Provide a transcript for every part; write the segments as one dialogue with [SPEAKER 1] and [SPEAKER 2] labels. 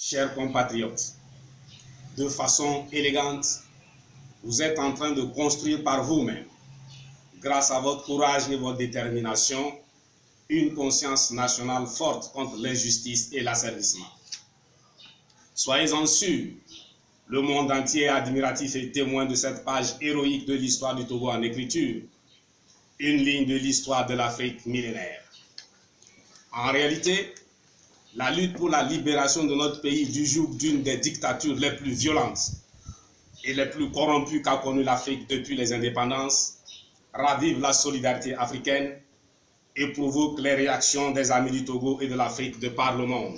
[SPEAKER 1] Chers compatriotes, de façon élégante, vous êtes en train de construire par vous-même, grâce à votre courage et votre détermination, une conscience nationale forte contre l'injustice et l'asservissement. Soyez-en sûrs, le monde entier est admiratif et témoin de cette page héroïque de l'histoire du Togo en écriture, une ligne de l'histoire de l'Afrique millénaire. En réalité, la lutte pour la libération de notre pays du joug d'une des dictatures les plus violentes et les plus corrompues qu'a connue l'Afrique depuis les indépendances ravive la solidarité africaine et provoque les réactions des amis du Togo et de l'Afrique de par le monde.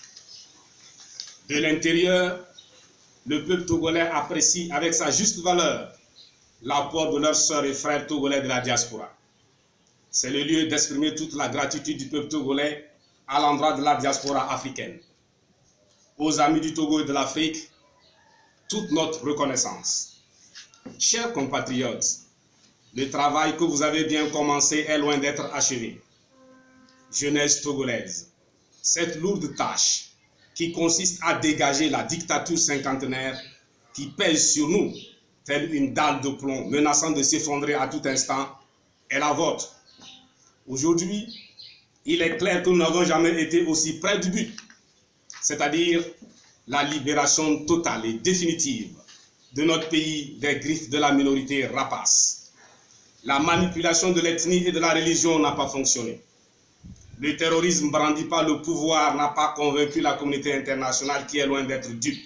[SPEAKER 1] De l'intérieur, le peuple togolais apprécie avec sa juste valeur l'apport de leurs sœurs et frères togolais de la diaspora. C'est le lieu d'exprimer toute la gratitude du peuple togolais à l'endroit de la diaspora africaine. Aux amis du Togo et de l'Afrique, toute notre reconnaissance. Chers compatriotes, le travail que vous avez bien commencé est loin d'être achevé. Jeunesse togolaise, cette lourde tâche qui consiste à dégager la dictature cinquantenaire qui pèse sur nous, telle une dalle de plomb menaçant de s'effondrer à tout instant, est la vôtre. Aujourd'hui, il est clair que nous n'avons jamais été aussi près du but, c'est-à-dire la libération totale et définitive de notre pays des griffes de la minorité rapace. La manipulation de l'ethnie et de la religion n'a pas fonctionné. Le terrorisme brandi par le pouvoir n'a pas convaincu la communauté internationale qui est loin d'être dupe.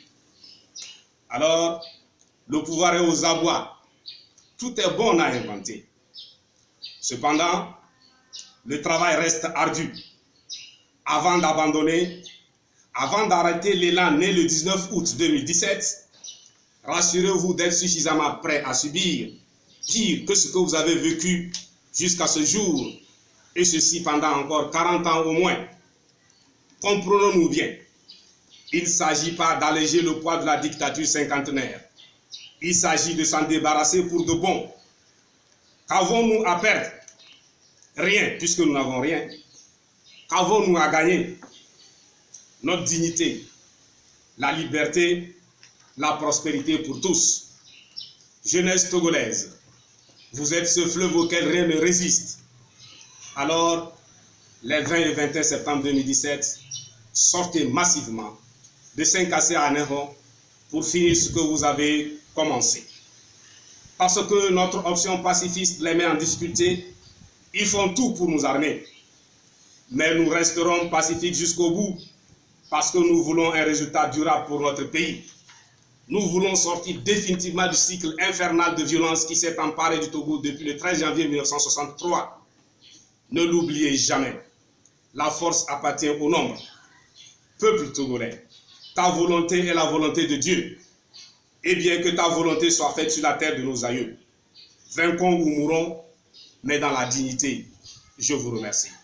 [SPEAKER 1] Alors, le pouvoir est aux abois. Tout est bon à inventer. Cependant, le travail reste ardu. Avant d'abandonner, avant d'arrêter l'élan né le 19 août 2017, rassurez-vous d'être suffisamment prêt à subir pire que ce que vous avez vécu jusqu'à ce jour, et ceci pendant encore 40 ans au moins. Comprenons-nous bien, il ne s'agit pas d'alléger le poids de la dictature cinquantenaire. Il s'agit de s'en débarrasser pour de bon. Qu'avons-nous à perdre? Rien, puisque nous n'avons rien. Qu'avons-nous à gagner? Notre dignité, la liberté, la prospérité pour tous. Jeunesse togolaise, vous êtes ce fleuve auquel rien ne résiste. Alors, les 20 et 21 septembre 2017, sortez massivement de Saint-Cassé à Néron pour finir ce que vous avez commencé. Parce que notre option pacifiste les met en difficulté, ils font tout pour nous armer. Mais nous resterons pacifiques jusqu'au bout parce que nous voulons un résultat durable pour notre pays. Nous voulons sortir définitivement du cycle infernal de violence qui s'est emparé du Togo depuis le 13 janvier 1963. Ne l'oubliez jamais, la force appartient au nombre. Peuple togolais, ta volonté est la volonté de Dieu. Et bien que ta volonté soit faite sur la terre de nos aïeux. Vainquons ou mourons, mais dans la dignité. Je vous remercie.